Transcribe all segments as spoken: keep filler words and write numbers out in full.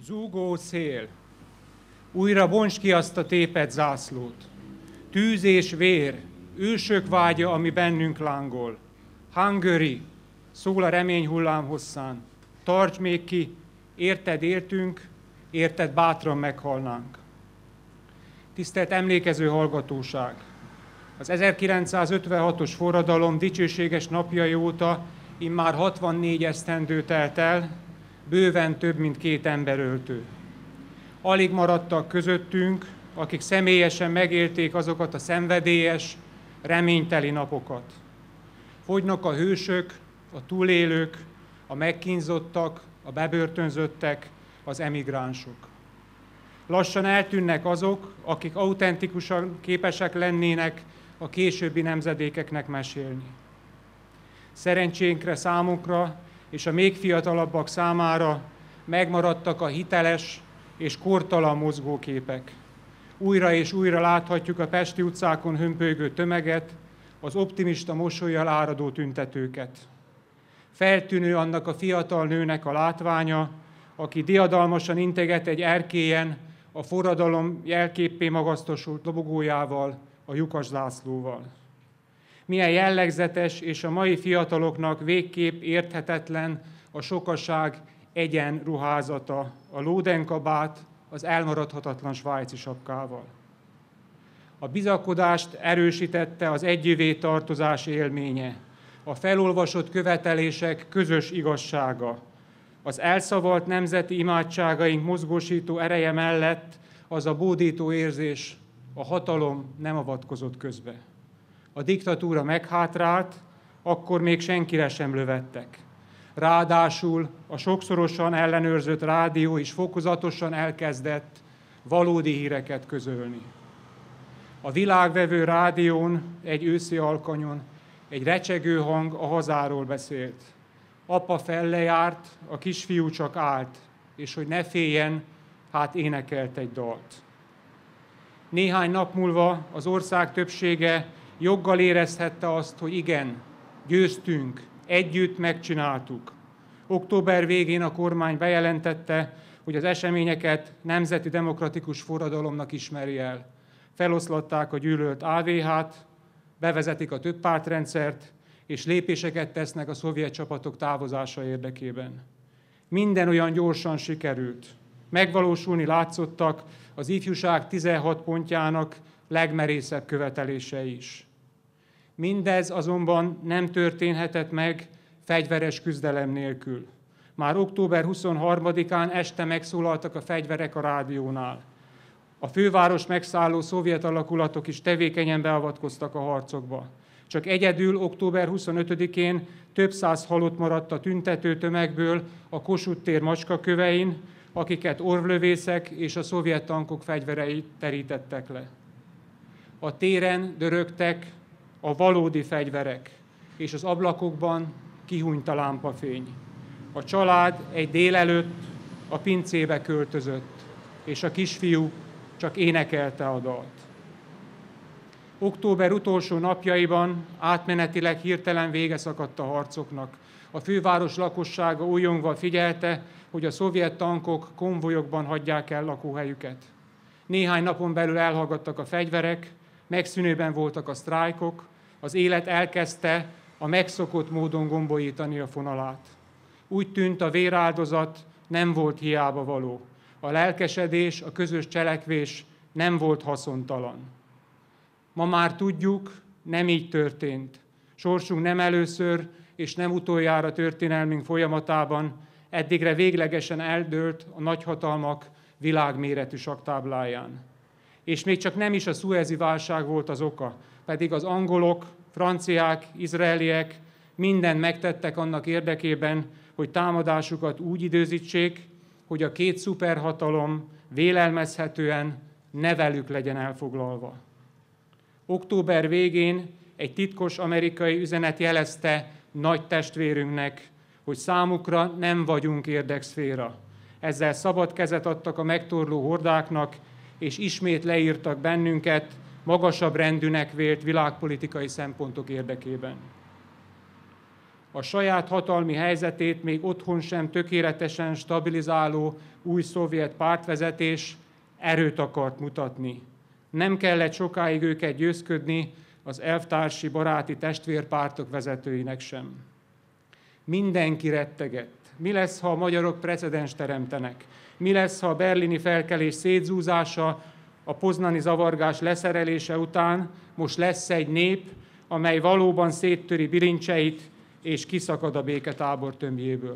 Zúgó szél, újra bonts ki azt a tépett zászlót. Tűz és vér, ősök vágya, ami bennünk lángol. Hungary, szól a remény hullám hosszán. Tarts még ki, érted éltünk, érted bátran meghalnánk. Tisztelt emlékező hallgatóság! Az ezerkilencszázötvenhatos forradalom dicsőséges napjai óta immár hatvannégy esztendő telt el, bőven több mint két emberöltő. Alig maradtak közöttünk, akik személyesen megélték azokat a szenvedélyes, reményteli napokat. Fogynak a hősök, a túlélők, a megkínzottak, a bebörtönzöttek, az emigránsok. Lassan eltűnnek azok, akik autentikusan képesek lennének a későbbi nemzedékeknek mesélni. Szerencsénkre számunkra és a még fiatalabbak számára megmaradtak a hiteles és kortalan mozgóképek. Újra és újra láthatjuk a pesti utcákon hömpölygő tömeget, az optimista mosollyal áradó tüntetőket. Feltűnő annak a fiatal nőnek a látványa, aki diadalmasan integet egy erkélyen a forradalom jelképpé magasztosult lobogójával, a lyukas zászlóval. Milyen jellegzetes és a mai fiataloknak végképp érthetetlen a sokaság egyenruházata, a lódenkabát az elmaradhatatlan svájci sapkával. A bizakodást erősítette az együvé tartozás élménye, a felolvasott követelések közös igazsága, az elszavalt nemzeti imádságaink mozgósító ereje mellett az a bódító érzés, a hatalom nem avatkozott közbe. A diktatúra meghátrált, akkor még senkire sem lövettek. Ráadásul a sokszorosan ellenőrzött rádió is fokozatosan elkezdett valódi híreket közölni. A világvevő rádión egy őszi alkanyon egy recsegő hang a hazáról beszélt. Apa fellejárt, a kisfiú csak állt, és hogy ne féljen, hát énekelt egy dalt. Néhány nap múlva az ország többsége joggal érezhette azt, hogy igen, győztünk, együtt megcsináltuk. Október végén a kormány bejelentette, hogy az eseményeket nemzeti demokratikus forradalomnak ismeri el. Feloszlatták a gyűlölt á vé hát, bevezetik a többpártrendszert, és lépéseket tesznek a szovjet csapatok távozása érdekében. Minden olyan gyorsan sikerült. Megvalósulni látszottak az ifjúság tizenhat pontjának legmerészebb követelései is. Mindez azonban nem történhetett meg fegyveres küzdelem nélkül. Már október huszonharmadikán este megszólaltak a fegyverek a rádiónál. A főváros megszálló szovjet alakulatok is tevékenyen beavatkoztak a harcokba. Csak egyedül október huszonötödikén több száz halott maradt a tüntető tömegből a Kossuth tér macskakövein, akiket orvlövészek és a szovjet tankok fegyverei terítettek le. A téren dörögtek a valódi fegyverek, és az ablakokban kihúnyt a lámpafény. A család egy délelőtt a pincébe költözött, és a kisfiú csak énekelte a dalt. Október utolsó napjaiban átmenetileg hirtelen vége szakadt a harcoknak. A főváros lakossága újongva figyelte, hogy a szovjet tankok konvojokban hagyják el lakóhelyüket. Néhány napon belül elhallgattak a fegyverek, megszűnőben voltak a sztrájkok, az élet elkezdte a megszokott módon gombolítani a fonalát. Úgy tűnt, a véráldozat nem volt hiába való. A lelkesedés, a közös cselekvés nem volt haszontalan. Ma már tudjuk, nem így történt. Sorsunk nem először és nem utoljára történelmünk folyamatában eddigre véglegesen eldőlt a nagyhatalmak világméretű sakktábláján. És még csak nem is a szuezi válság volt az oka, pedig az angolok, franciák, izraeliek mindent megtettek annak érdekében, hogy támadásukat úgy időzítsék, hogy a két szuperhatalom vélelmezhetően ne velük legyen elfoglalva. Október végén egy titkos amerikai üzenet jelezte nagy testvérünknek, hogy számukra nem vagyunk érdekszféra. Ezzel szabad kezet adtak a megtorló hordáknak, és ismét leírtak bennünket magasabb rendűnek vélt világpolitikai szempontok érdekében. A saját hatalmi helyzetét még otthon sem tökéletesen stabilizáló új szovjet pártvezetés erőt akart mutatni. Nem kellett sokáig őket győzködni az elvtársi baráti testvérpártok vezetőinek sem. Mindenki rettegett. Mi lesz, ha a magyarok precedens teremtenek? Mi lesz, ha a berlini felkelés szétzúzása, a poznani zavargás leszerelése után most lesz egy nép, amely valóban széttöri bilincseit és kiszakad a béketábor tömbjéből.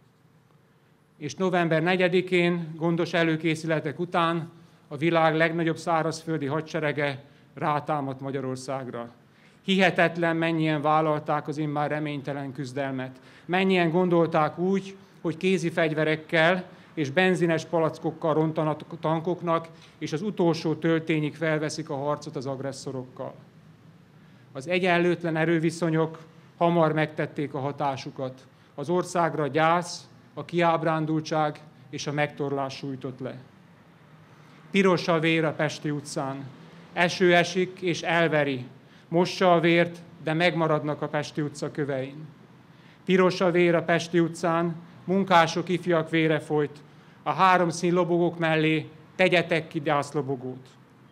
És november negyedikén gondos előkészületek után a világ legnagyobb szárazföldi hadserege rátámadt Magyarországra. Hihetetlen, mennyien vállalták az immár reménytelen küzdelmet. Mennyien gondolták úgy, hogy kézi fegyverekkel és benzines palackokkal rontanak a tankoknak, és az utolsó töltényig felveszik a harcot az agresszorokkal. Az egyenlőtlen erőviszonyok hamar megtették a hatásukat. Az országra a gyász, a kiábrándultság és a megtorlás sújtott le. Piros a vér a Pesti utcán. Eső esik és elveri. Mossa a vért, de megmaradnak a Pesti utca kövein. Piros a vér a Pesti utcán, munkások, ifjak vére folyt. A háromszín lobogók mellé tegyetek ki gyászlobogót.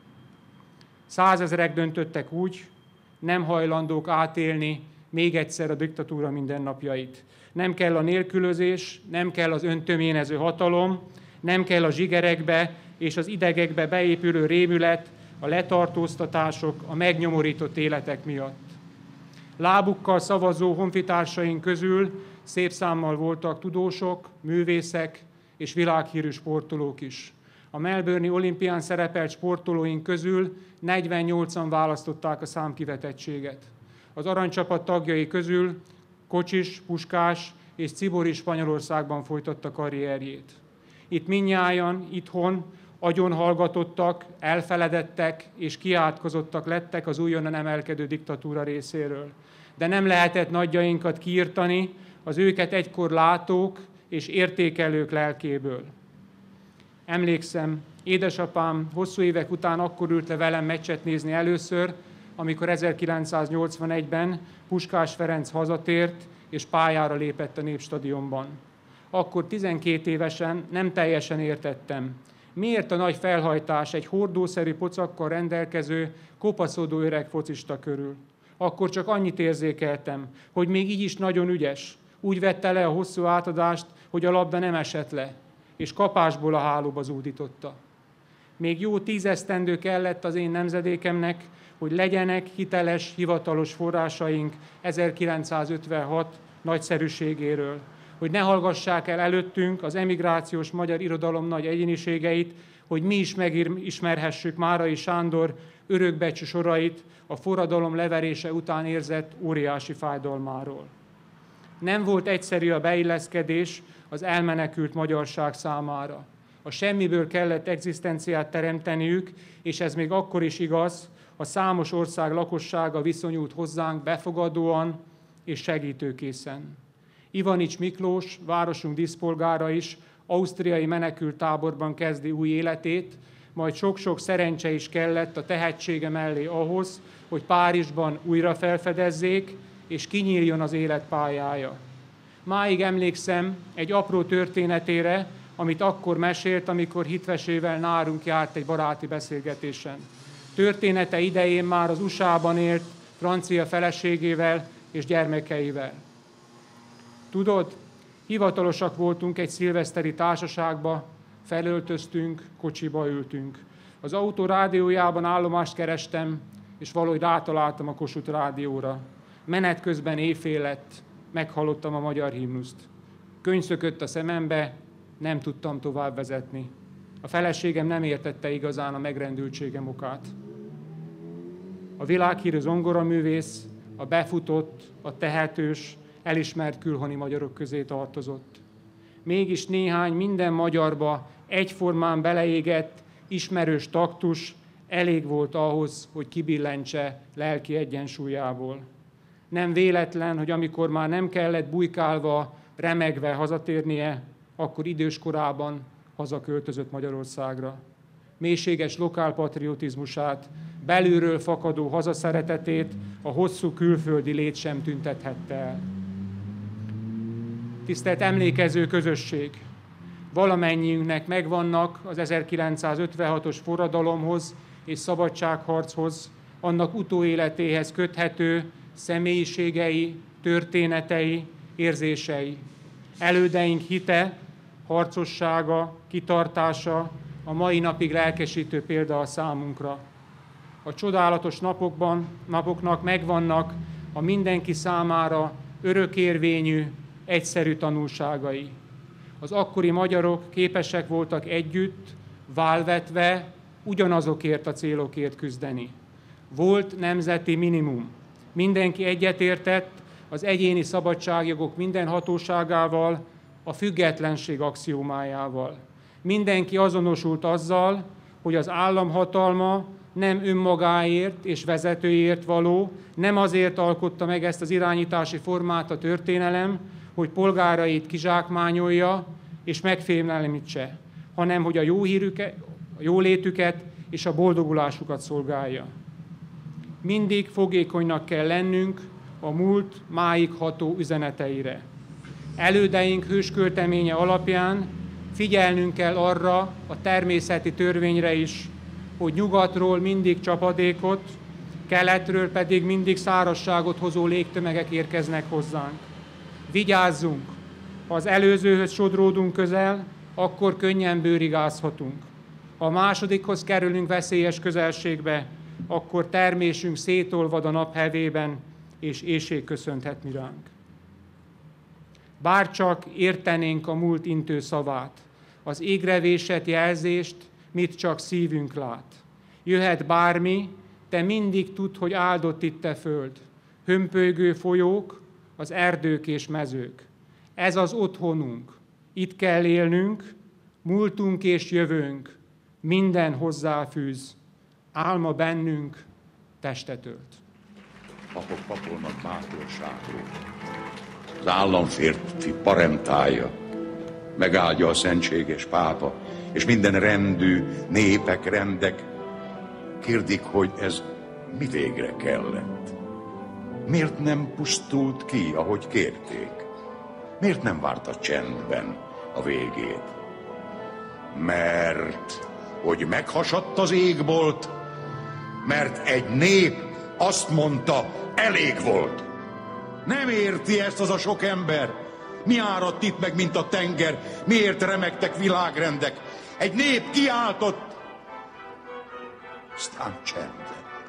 Százezrek döntöttek úgy, nem hajlandók átélni még egyszer a diktatúra mindennapjait. Nem kell a nélkülözés, nem kell az öntöményező hatalom, nem kell a zsigerekbe és az idegekbe beépülő rémület, a letartóztatások, a megnyomorított életek miatt. Lábukkal szavazó honfitársaink közül szép számmal voltak tudósok, művészek és világhírű sportolók is. A Melbourne-i olimpián szerepelt sportolóink közül negyvennyolcan választották a számkivetettséget. Az aranycsapat tagjai közül Kocsis, Puskás és Cibori Spanyolországban folytatta karrierjét. Itt mindnyájan, itthon agyon hallgatottak, elfeledettek és kiátkozottak lettek az újonnan emelkedő diktatúra részéről. De nem lehetett nagyjainkat kiirtani az őket egykor látók és értékelők lelkéből. Emlékszem, édesapám hosszú évek után akkor ült le velem meccset nézni először, amikor ezerkilencszáznyolcvanegyben Puskás Ferenc hazatért és pályára lépett a Népstadionban. Akkor tizenkét évesen nem teljesen értettem, miért a nagy felhajtás egy hordószerű pocakkal rendelkező, kopaszodó öreg focista körül. Akkor csak annyit érzékeltem, hogy még így is nagyon ügyes. Úgy vette le a hosszú átadást, hogy a labda nem esett le, és kapásból a hálóba zúdította. Még jó tízesztendő kellett az én nemzedékemnek, hogy legyenek hiteles, hivatalos forrásaink ezerkilencszázötvenhat nagyszerűségéről, hogy ne hallgassák el előttünk az emigrációs magyar irodalom nagy egyéniségeit, hogy mi is megismerhessük Márai Sándor örökbecsű sorait a forradalom leverése után érzett óriási fájdalmáról. Nem volt egyszerű a beilleszkedés az elmenekült magyarság számára. A semmiből kellett egzisztenciát teremteniük, és ez még akkor is igaz, ha számos ország lakossága viszonyult hozzánk befogadóan és segítőkészen. Ivanics Miklós, városunk díszpolgára is ausztriai menekült táborban kezdi új életét, majd sok-sok szerencse is kellett a tehetsége mellé ahhoz, hogy Párizsban újra felfedezzék, és kinyíljon az életpályája. Máig emlékszem egy apró történetére, amit akkor mesélt, amikor hitvesével nálunk járt egy baráti beszélgetésen. Története idején már az u es á-ban élt francia feleségével és gyermekeivel. Tudod, hivatalosak voltunk egy szilveszteri társaságba, felöltöztünk, kocsiba ültünk. Az autó rádiójában állomást kerestem, és valahogy rátaláltam a Kossuth rádióra. Menet közben éjfél lett, meghallottam a magyar himnuszt. Könyv szökött a szemembe, nem tudtam tovább vezetni. A feleségem nem értette igazán a megrendültségem okát. A világhírű zongoraművész, a befutott, a tehetős, elismert külhoni magyarok közé tartozott. Mégis néhány minden magyarba egyformán beleégett, ismerős taktus elég volt ahhoz, hogy kibillentse lelki egyensúlyából. Nem véletlen, hogy amikor már nem kellett bujkálva, remegve hazatérnie, akkor időskorában hazaköltözött Magyarországra. Mélységes lokálpatriotizmusát, belülről fakadó hazaszeretetét a hosszú külföldi lét sem tüntethette el. Tisztelt emlékező közösség! Valamennyiünknek megvannak az ezerkilencszázötvenhatos forradalomhoz és szabadságharchoz, annak utóéletéhez köthető személyiségei, történetei, érzései. Elődeink hite, harcossága, kitartása a mai napig lelkesítő példa a számunkra. A csodálatos napokban, napoknak megvannak a mindenki számára örökérvényű, egyszerű tanulságai. Az akkori magyarok képesek voltak együtt, válvetve ugyanazokért a célokért küzdeni. Volt nemzeti minimum. Mindenki egyetértett az egyéni szabadságjogok minden hatóságával, a függetlenség axiómájával. Mindenki azonosult azzal, hogy az államhatalma nem önmagáért és vezetőért való, nem azért alkotta meg ezt az irányítási formát a történelem, hogy polgárait kizsákmányolja és megfélemlítse, hanem hogy a jó hírüket, a jólétüket és a boldogulásukat szolgálja. Mindig fogékonynak kell lennünk a múlt máig ható üzeneteire. Elődeink hőskölteménye alapján figyelnünk kell arra a természeti törvényre is, hogy nyugatról mindig csapadékot, keletről pedig mindig szárazságot hozó légtömegek érkeznek hozzánk. Vigyázzunk! Ha az előzőhöz sodródunk közel, akkor könnyen bőrigázhatunk. Ha a másodikhoz kerülünk veszélyes közelségbe, akkor termésünk szétolvad a nap hevében, és éhség köszönthet mi ránk. Bárcsak értenénk a múlt intő szavát, az égre vésett jelzést, mit csak szívünk lát. Jöhet bármi, te mindig tudd, hogy áldott itt te föld. Hömpölygő folyók, az erdők és mezők. Ez az otthonunk. Itt kell élnünk, múltunk és jövőnk. Minden hozzáfűz. Álma bennünk testet ölt. Papok papolnak bátorságról. Az államférfi parentája megáldja a szentséges pápa, és minden rendű népek, rendek kérdik, hogy ez mi végre kellett. Miért nem pusztult ki, ahogy kérték? Miért nem várta csendben a végét? Mert, hogy meghasadt az égbolt, mert egy nép azt mondta, elég volt. Nem érti ezt az a sok ember. Mi áradt itt meg, mint a tenger? Miért remegtek világrendek? Egy nép kiáltott, aztán csend lett.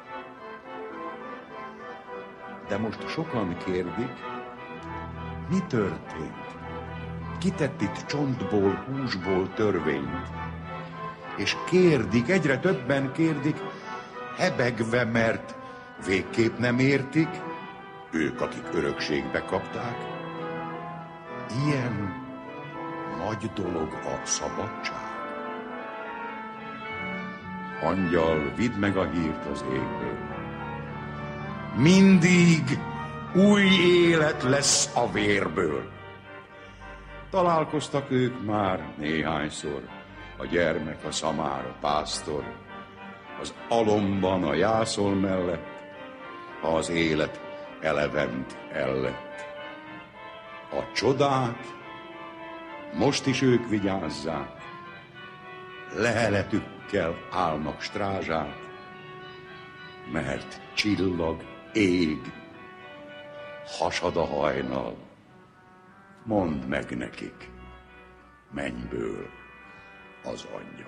De most sokan kérdik, mi történt? Kitett itt csontból, húsból törvényt? És kérdik, egyre többen kérdik, hebegve, mert végképp nem értik, ők, akik örökségbe kapták. Ilyen nagy dolog a szabadság. Angyal, vidd meg a hírt az égből. Mindig új élet lesz a vérből. Találkoztak ők már néhányszor, a gyermek, a szamár, a pásztor, az alomban, a jászol mellett, ha az élet elevent ellett. A csodát most is ők vigyázzák, leheletükkel állnak strázsát, mert csillag, ég, hasad a hajnal. Mondd meg nekik, mennyből az angyal.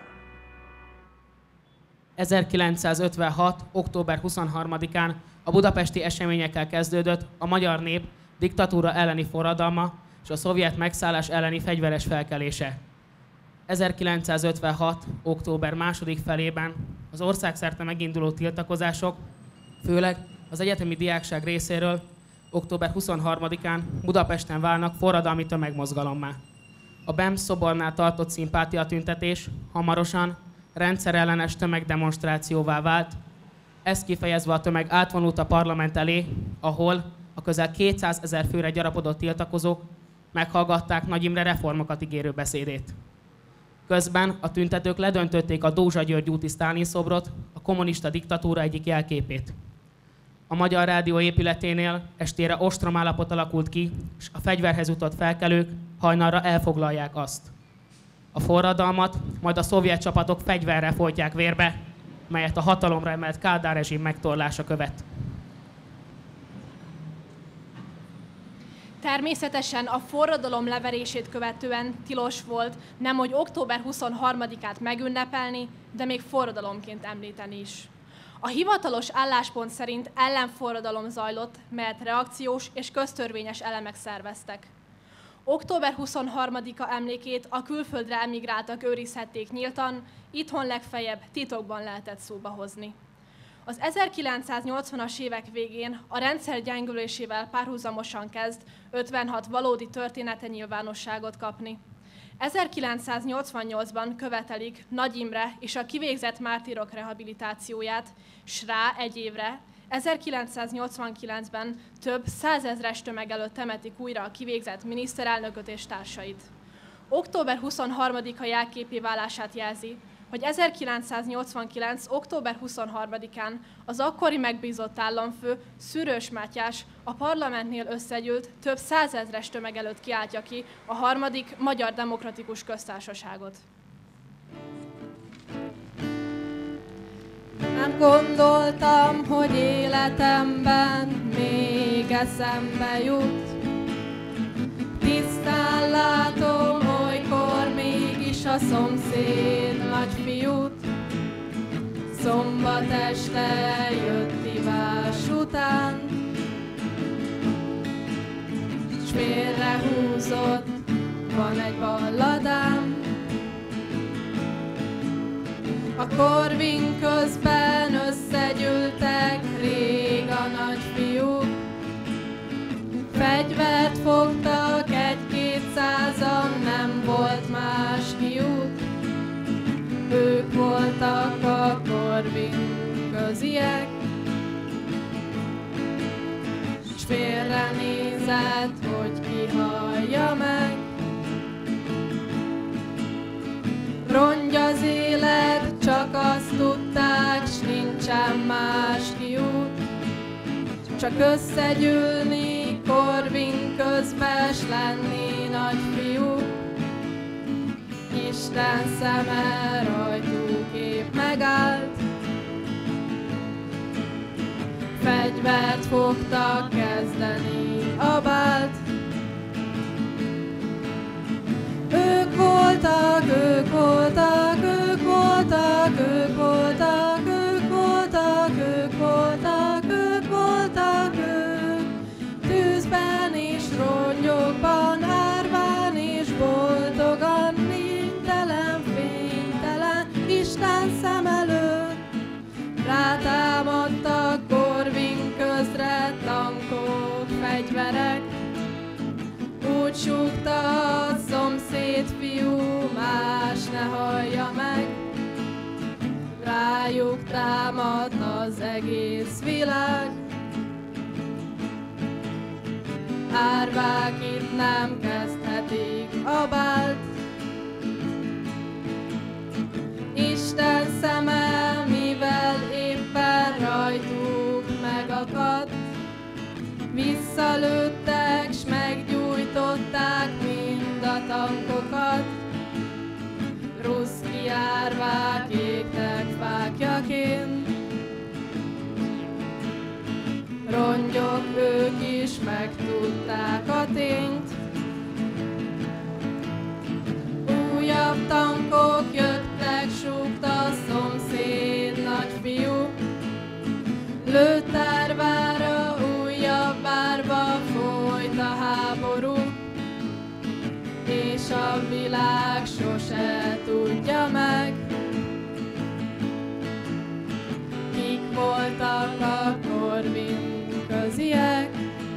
ezerkilencszázötvenhat. október huszonharmadikán a budapesti eseményekkel kezdődött a magyar nép diktatúra elleni forradalma és a szovjet megszállás elleni fegyveres felkelése. ezerkilencszázötvenhat. október második felében az országszerte meginduló tiltakozások, főleg az egyetemi diákság részéről október huszonharmadikán Budapesten válnak forradalmi tömegmozgalommá. A bé e em szobornál tartott szimpátiatüntetés hamarosan rendszerellenes tömegdemonstrációvá vált, ezt kifejezve a tömeg átvonult a parlament elé, ahol a közel kétszázezer főre gyarapodott tiltakozók meghallgatták Nagy Imre reformokat ígérő beszédét. Közben a tüntetők ledöntötték a Dózsa György úti Sztálin szobrot, a kommunista diktatúra egyik jelképét. A Magyar Rádió épületénél estére ostromállapot alakult ki, és a fegyverhez jutott felkelők hajnalra elfoglalják azt. A forradalmat majd a szovjet csapatok fegyverrel folytják vérbe, melyet a hatalomra emelt Kádár rezsim megtorlása követ. Természetesen a forradalom leverését követően tilos volt nemhogy október huszonharmadikát megünnepelni, de még forradalomként említeni is. A hivatalos álláspont szerint ellenforradalom zajlott, melyet reakciós és köztörvényes elemek szerveztek. október huszonharmadika emlékét a külföldre emigráltak őrizhették nyíltan, itthon legfeljebb titokban lehetett szóba hozni. Az ezerkilencszáznyolcvanas évek végén a rendszer gyengülésével párhuzamosan kezd ötvenhat valódi története nyilvánosságot kapni. ezerkilencszáznyolcvannyolcban követelik Nagy Imre és a kivégzett mártírok rehabilitációját, s rá egy évre, ezerkilencszáznyolcvankilencben több százezres tömeg előtt temetik újra a kivégzett miniszterelnököt és társait. október huszonharmadika jelképé válását jelzi, hogy ezerkilencszáznyolcvankilenc. október huszonharmadikán az akkori megbízott államfő, Szűrős Mátyás a parlamentnél összegyűlt több százezres tömeg előtt kiáltja ki a harmadik Magyar Demokratikus Köztársaságot. Nem gondoltam, hogy életemben még eszembe jut. Tisztán látom, olykor mégis a szomszéd nagyfiút. Szombat este jött ivás után, s félrehúzott, van egy balladám. A korvin közben összegyűltek rég a nagyfiúk. Fegyvert fogtak, egy-kétszázan, nem volt más kiút. Ők voltak a korvin köziek, s félrenézett, hogy ki hallja meg. Rongy az élet, csak azt tudták, s nincsen más kiút. Csak összegyűlni, korvin közben, s lenni nagyfiú. Isten szeme rajtuk épp megállt. Fegyvert fogtak, kezdeni a bált. Ők voltak, ők voltak, ők voltak, ők voltak, ők voltak, ők voltak, ők voltak, ők. Tűzben és rongyokban, árván és boldogan, lénytelen, fénytelen, Isten szem előtt. Rátámadtak korvin közre tankok, fegyverek. Úgy súgta a szomszéd fiú, más ne hallja meg. Rájuk támad az egész világ. Árvák itt nem kezdhetik a bált. Isten szeme, mivel éppen rajtuk megakadt, visszalőttek, s meggyújtották mind a tankokat. Ruszki árvák égtek fákjaként, rongyok ők is megtudták a tényt. Újabb tankok jöttek, súgta a szomszéd nagyfiú. Lőtt árvára, újabb árva, folyt a háború, és a világ sose tudja meg, kik voltak a korvin köziek.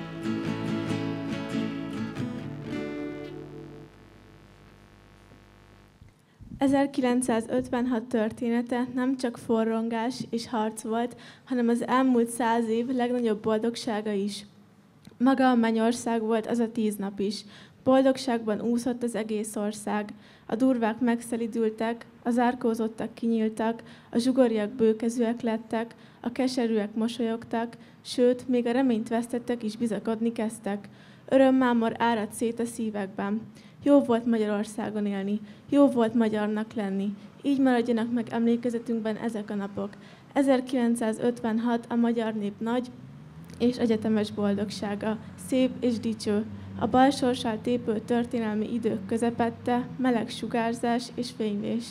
ezerkilencszázötvenhat története nem csak forrongás és harc volt, hanem az elmúlt száz év legnagyobb boldogsága is. Maga a mennyország volt az a tíz nap is. Boldogságban úszott az egész ország. A durvák megszelidültek, az árkózottak kinyíltak, a zsugoriak bőkezűek lettek, a keserűek mosolyogtak, sőt, még a reményt vesztettek is bizakodni kezdtek. Örömmámor áradt szét a szívekben. Jó volt Magyarországon élni, jó volt magyarnak lenni. Így maradjanak meg emlékezetünkben ezek a napok. ezerkilencszázötvenhat a magyar nép nagy és egyetemes boldogsága, szép és dicső. A balsorssal tépő történelmi idők közepette, meleg sugárzás és fényvés.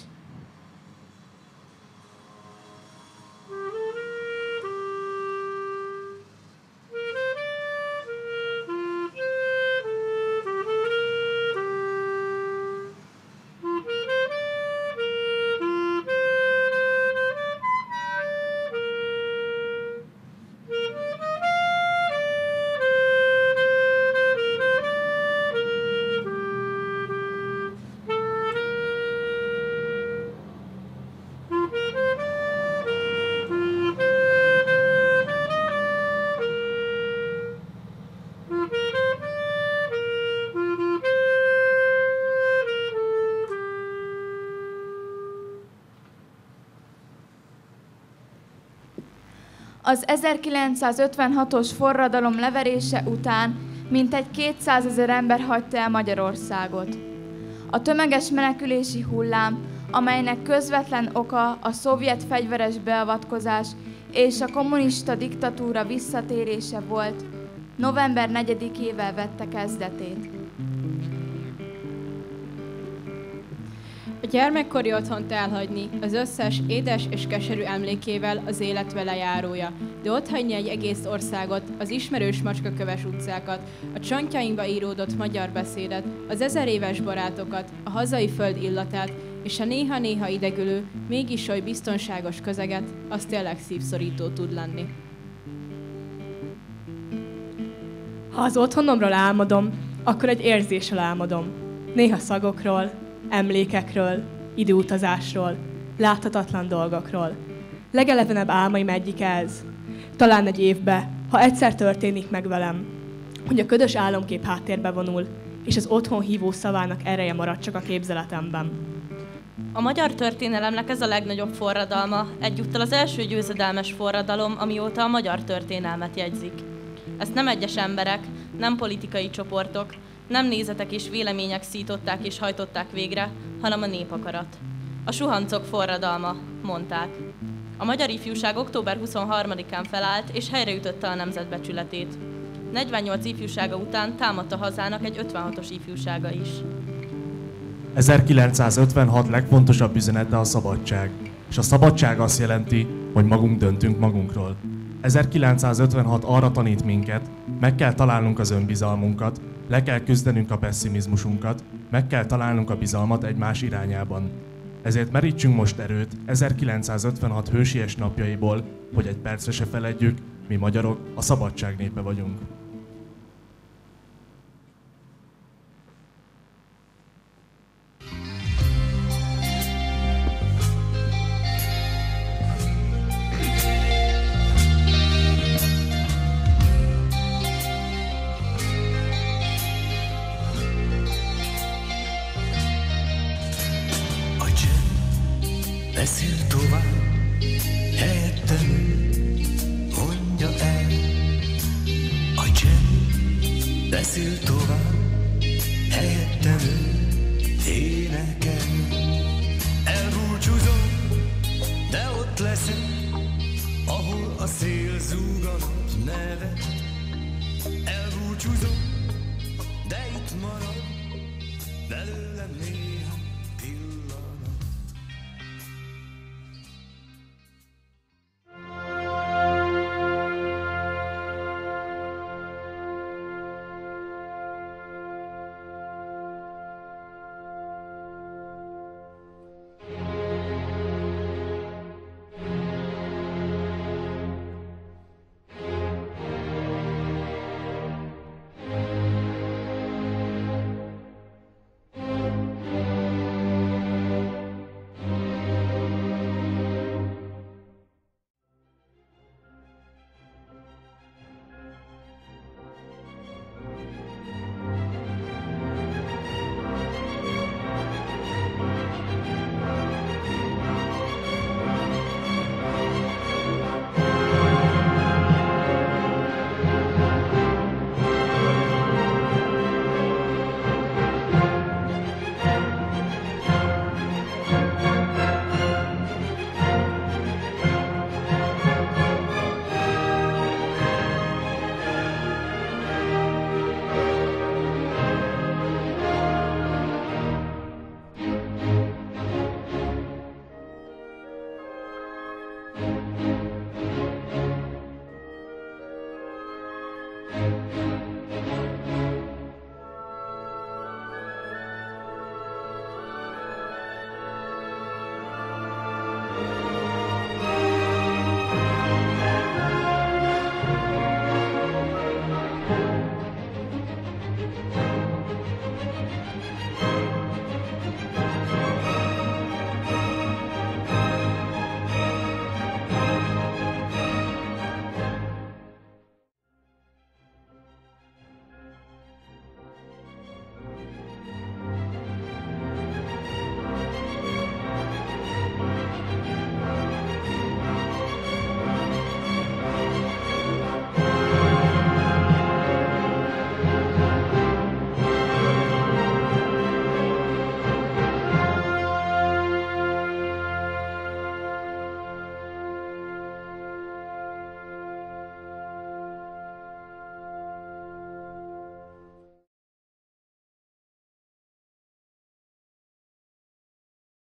Az ezerkilencszázötvenhatos forradalom leverése után mintegy kétszázezer ember hagyta el Magyarországot. A tömeges menekülési hullám, amelynek közvetlen oka a szovjet fegyveres beavatkozás és a kommunista diktatúra visszatérése volt, november negyedikével vette kezdetét. A gyermekkori otthont elhagyni az összes édes és keserű emlékével az élet vele járója, de otthagyni egy egész országot, az ismerős macskaköves utcákat, a csontjainkba íródott magyar beszédet, az ezer éves barátokat, a hazai föld illatát, és a néha-néha idegülő, mégis oly biztonságos közeget, az tényleg szívszorító tud lenni. Ha az otthonomról álmodom, akkor egy érzéssel álmodom. Néha szagokról, emlékekről, időutazásról, láthatatlan dolgokról. Legelevenebb álmaim egyik ez. Talán egy évbe, ha egyszer történik meg velem, hogy a ködös álomkép háttérbe vonul, és az otthon hívó szavának ereje marad csak a képzeletemben. A magyar történelemnek ez a legnagyobb forradalma, egyúttal az első győzedelmes forradalom, amióta a magyar történelmet jegyzik. Ezt nem egyes emberek, nem politikai csoportok, nem nézetek és vélemények szították és hajtották végre, hanem a népakarat. A suhancok forradalma, mondták. A magyar ifjúság október huszonharmadikán felállt és helyreütötte a nemzet becsületét. negyvennyolc ifjúsága után támadt a hazának egy ötvenhatos ifjúsága is. ezerkilencszázötvenhat legfontosabb üzenete a szabadság. És a szabadság azt jelenti, hogy magunk döntünk magunkról. ezerkilencszázötvenhat arra tanít minket, meg kell találnunk az önbizalmunkat, le kell küzdenünk a pesszimizmusunkat, meg kell találnunk a bizalmat egymás irányában. Ezért merítsünk most erőt ezerkilencszázötvenhat hősies napjaiból, hogy egy percre se feledjük, mi magyarok a szabadság népe vagyunk. Beszél tovább, helyettem mondja el. A csend beszél tovább, helyettem énekel. Elbúcsúzom, de ott leszek, ahol a szél zúg a nap nevet. Elbúcsúzom, de itt marad belőlem néhány pillanat. Thank you.